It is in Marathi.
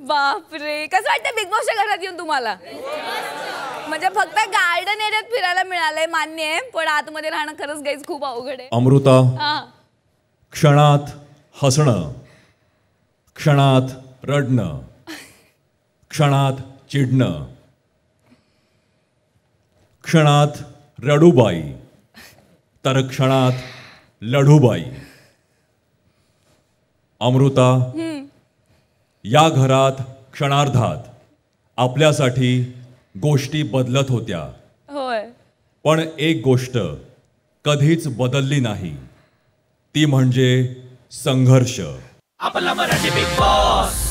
बापरे, कसं वाटतं बिग बॉसच्या घरात येऊन तुम्हाला? म्हणजे फक्त गार्डन एरियात फिरायला मिळालंय मान्य आहे, पण आतमध्ये राहणं खरंच गाईज खूप अवघड आहे. अमृता, क्षणात हसणं, क्षणात रडणं, क्षणात चिडणं, क्षणात रडूबाई तर क्षणात लढूबाई. अमृता, या घरात क्षणार्धात आपल्यासाठी गोष्टी बदलत होत्या. होय. पण एक गोष्ट कधीच बदलली नाही, ती म्हणजे संघर्ष. आपला मराठी बिग बॉस.